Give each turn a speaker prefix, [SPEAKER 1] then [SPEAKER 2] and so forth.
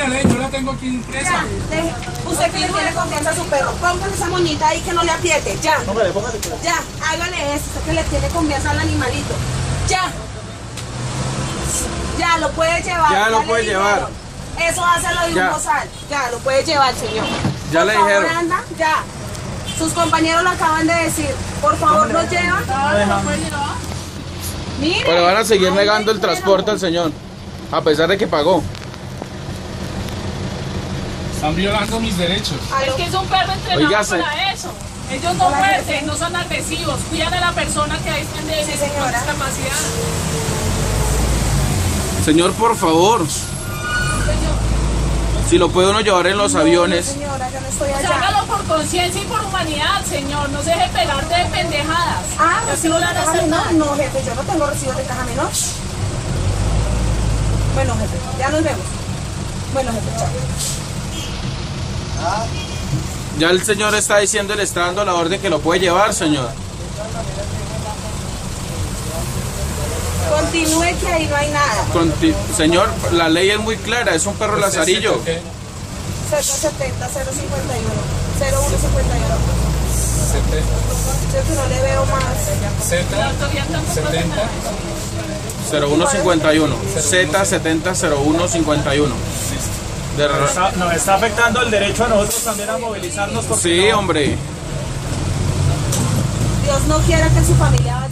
[SPEAKER 1] ley, yo la tengo aquí impresa.
[SPEAKER 2] Ya, usted que le tiene confianza a su perro, póngale esa moñita ahí que no le apriete, ya.
[SPEAKER 3] Póngale.
[SPEAKER 2] Ya, hágale eso, usted que le tiene confianza al animalito. Ya. Ya, lo puede llevar.
[SPEAKER 4] Ya lo
[SPEAKER 2] le
[SPEAKER 4] puede
[SPEAKER 2] dijeron.
[SPEAKER 4] llevar.
[SPEAKER 2] Eso hace lo de
[SPEAKER 4] Ya.
[SPEAKER 2] un bozal. Ya, lo puede llevar, señor.
[SPEAKER 4] Ya
[SPEAKER 2] Por
[SPEAKER 4] le
[SPEAKER 2] favor,
[SPEAKER 4] dijeron.
[SPEAKER 2] anda, ya. Sus compañeros lo acaban de decir. Por favor, lo lleva. Mire.
[SPEAKER 4] Pero van a seguir
[SPEAKER 2] ahí
[SPEAKER 4] negando
[SPEAKER 2] le
[SPEAKER 4] el transporte al señor, a pesar de que pagó.
[SPEAKER 1] Están violando mis derechos.
[SPEAKER 5] Es que es un perro entrenado
[SPEAKER 4] Oígase.
[SPEAKER 5] para eso. Ellos no muerden, no son agresivos, cuidan a la persona que hay de discapacidad.
[SPEAKER 4] Señor, por favor. Si lo puede uno llevar en los aviones.
[SPEAKER 2] Señora, yo no estoy
[SPEAKER 5] O sea,
[SPEAKER 2] allá.
[SPEAKER 5] hágalo por conciencia y por humanidad, señor. No se deje pegarte de pendejadas.
[SPEAKER 2] Ah,
[SPEAKER 5] Y así no
[SPEAKER 2] recibos
[SPEAKER 5] le
[SPEAKER 2] de
[SPEAKER 5] van a
[SPEAKER 2] caja
[SPEAKER 5] hacer
[SPEAKER 2] menor.
[SPEAKER 5] nada.
[SPEAKER 2] No, jefe, yo no tengo recibos de caja menor. Bueno, jefe, ya nos vemos. Bueno, jefe, chao.
[SPEAKER 4] Ya el señor está diciendo, le está dando la orden que lo puede llevar, señor.
[SPEAKER 2] Continúe que ahí no hay nada.
[SPEAKER 4] Señor, la ley es muy clara, es un perro lazarillo.
[SPEAKER 1] ¿Qué?
[SPEAKER 2] 070, 051, 0151. Yo que no le veo más.
[SPEAKER 1] Z, 70.
[SPEAKER 4] 0151. Z700151.
[SPEAKER 3] Nos está afectando el derecho a nosotros también a movilizarnos.
[SPEAKER 4] Sí, hombre.
[SPEAKER 2] Dios no quiera que su familia vaya